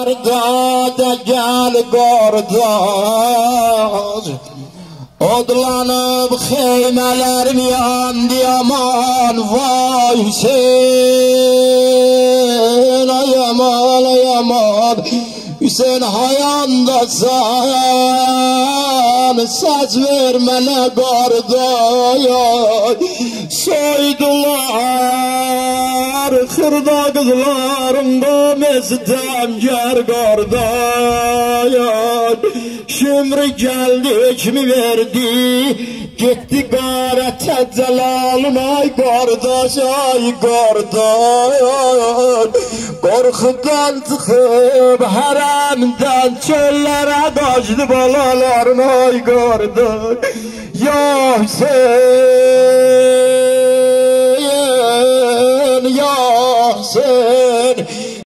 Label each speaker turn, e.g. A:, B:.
A: Garda gel gardaş Odlanıp xeymelerim yandı yaman Vay Hüseyin ay yaman ay yaman Hüseyin hayandasan Səs vermene qardaş Soydular xırda qızlarında Mesdəmgər qardaş Şümrü geldi kimi verdi Gitti qarətə cəlalın ay qardaş ay qardaş Qorxudan çıxıb hərəmdən çöllərə qaçdı balaların ay qardaş Ya Hüseyin ya Hüseyin